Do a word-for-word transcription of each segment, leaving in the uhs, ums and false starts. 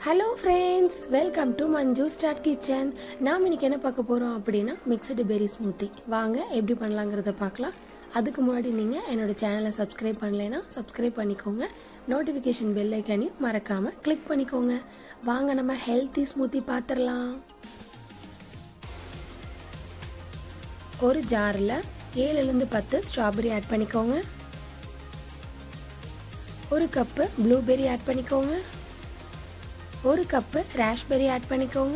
Hello friends, welcome to Manju Start Kitchen. நாம் இன்னைக்கு என்ன பார்க்க போறோம் அப்படினா mixed berry smoothie. வாங்க எப்படி பண்ணலாம்ங்கறத பார்க்கலாம். அதுக்கு முன்னாடி நீங்க என்னோட சேனலை subscribe பண்ணலைனா subscribe பண்ணிக்கோங்க. notification bell ஐகானையும் மறக்காம click பண்ணிக்கோங்க. வாங்க நம்ம healthy smoothie பாத்திரலாம். ஒரு ஜார்ல ஏழுல இருந்து பத்து strawberry ஆட் பண்ணிக்கோங்க. ஒரு கப் blueberry ஆட் பண்ணிக்கோங்க. ஒரு கப் ராஸ்பெரி ஆட் பண்ணிக்கோங்க.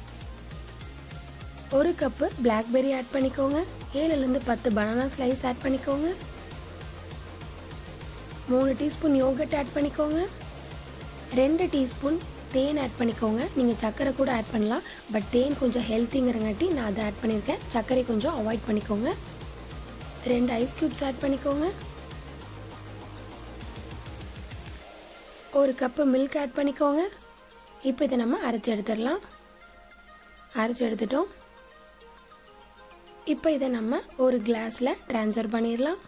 ஒரு கப் blackberry ஆட் பண்ணிக்கோங்க. ஏழுல இருந்து பத்து banana slice ஆட் பண்ணிக்கோங்க. மூணு டீஸ்பூன் yogurt ஆட் பண்ணிக்கோங்க. ரெண்டு டீஸ்பூன் தேன் ஆட் பண்ணிக்கோங்க. நீங்க சக்கரை கூட ஆட் பண்ணலாம், பட் தேன் கொஞ்சம் ஹெல்திங்கறங்காட்டி நான் அதை ஆட் பண்ணிருக்கேன். சக்கரை கொஞ்சம் அவாய்ட் பண்ணிக்கோங்க. ரெண்டு ஐஸ் கியூப்ஸ் ஆட் பண்ணிக்கோங்க. ஒரு கப் milk ஆட் பண்ணிக்கோங்க. இப்போ இதை நம்ம அரைச்சு எடுத்துடலாம். அரைச்சு எடுத்துட்டோம். இப்போ இதை நம்ம ஒரு கிளாஸ்ல ட்ரான்ஸ்ஃபர் பண்ணிடலாம்.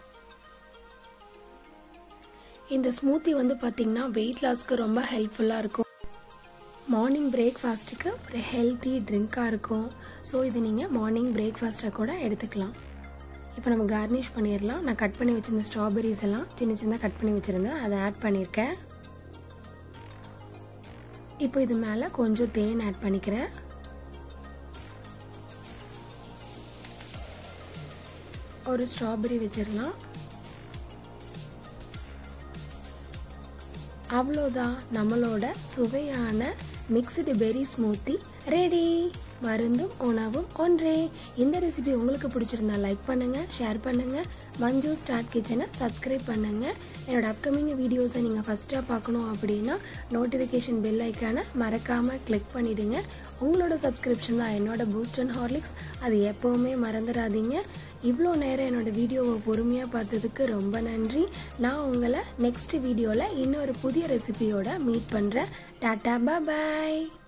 இந்த ஸ்மூத்தி வந்து பார்த்தீங்கன்னா வெயிட் லாஸ்க்கு ரொம்ப ஹெல்ப்ஃபுல்லாக இருக்கும். மார்னிங் பிரேக்ஃபாஸ்ட்டுக்கு ஒரு ஹெல்த்தி ட்ரிங்காக இருக்கும். ஸோ இது நீங்கள் மார்னிங் பிரேக்ஃபாஸ்ட்டாக கூட எடுத்துக்கலாம். இப்போ நம்ம கார்னிஷ் பண்ணிடலாம். நான் கட் பண்ணி வச்சிருந்த ஸ்ட்ராபெரிஸ் எல்லாம் சின்ன சின்னதாக கட் பண்ணி வச்சுருந்தேன், அதை ஆட் பண்ணியிருக்கேன். இப்போ இது மேலே கொஞ்சம் தேன் ஆட் பண்ணிக்கிறேன். ஒரு ஸ்ட்ராபெரி வச்சிடலாம். அவ்வளோதான், நம்மளோட சுவையான மிக்ஸ்டு பெரி ஸ்மூத்தி ரெடி. மருந்தும் உணவும் ஒன்றே. இந்த ரெசிபி உங்களுக்கு பிடிச்சிருந்தா லைக் பண்ணுங்க, ஷேர் பண்ணுங்க. மஞ்சு ஸ்டார்ட் கிச்சனை சப்ஸ்கிரைப் பண்ணுங்க. என்னோட அப்கமிங் வீடியோஸை நீங்கள் ஃபஸ்ட்டாக பார்க்கணும் அப்படின்னா நோட்டிஃபிகேஷன் பெல் ஐக்கானை மறக்காமல் கிளிக் பண்ணிவிடுங்க. உங்களோட சப்ஸ்கிரிப்ஷன் தான் என்னோட பூஸ்ட் அண்ட் ஹார்லிக்ஸ். அது எப்போவுமே மறந்துடாதீங்க. இவ்வளோ நேரம் என்னோடய வீடியோவை பொறுமையாக பார்த்ததுக்கு ரொம்ப நன்றி. நான் உங்களை நெக்ஸ்ட் வீடியோவில் இன்னொரு புதிய ரெசிபியோட மீட் பண்ணுறேன். டாட்டா பாய்.